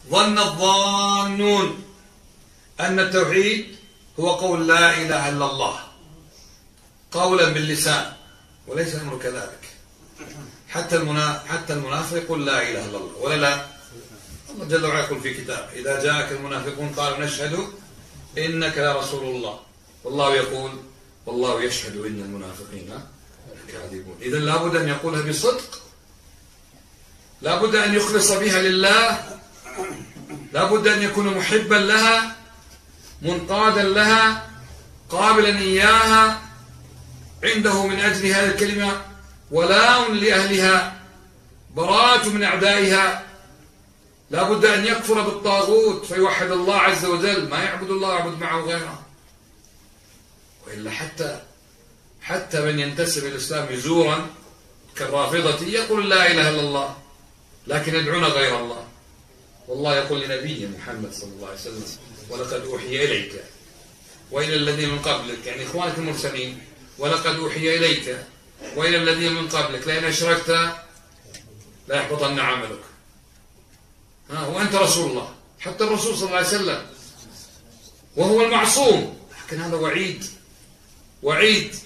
ظن الظانون أن التوحيد هو قول لا إله إلا الله قولا باللسان، وليس الأمر كذلك. حتى المنافق يقول لا إله إلا الله، ولا لا؟ الله جل وعلا يقول في كتابه: إذا جاءك المنافقون قالوا نشهد إنك لرسول الله، والله يقول والله يشهد إن المنافقين كاذبون. إذن لابد أن يقولها بصدق، لابد أن يخلص بها لله، لابد أن يكون محبا لها، منقادا لها، قابلا إياها، عنده من أجل هذه الكلمة ولاء لأهلها، براءة من أعدائها. لابد أن يكفر بالطاغوت فيوحد الله عز وجل، ما يعبد الله يعبد معه غيره. وإلا حتى من ينتسب الإسلام زورا كالرافضة يقول لا إله إلا الله لكن يدعون غير الله. والله يقول لنبي محمد صلى الله عليه وسلم: ولقد أوحي إليك وإلى الذين من قبلك، يعني إخوانك المرسلين، ولقد أوحي إليك وإلى الذين من قبلك لئن أشركت لا يحبطن عملك. وأنت رسول الله، حتى الرسول صلى الله عليه وسلم وهو المعصوم، لكن هذا وعيد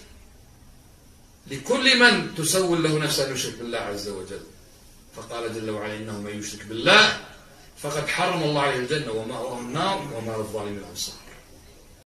لكل من تسول له نفسه أن يشرك بالله عز وجل. فقال جل وعلا: إنه من يشرك بالله فقد حرم الله عليه الجنة ومأواه النار وما للظالمين من أنصار.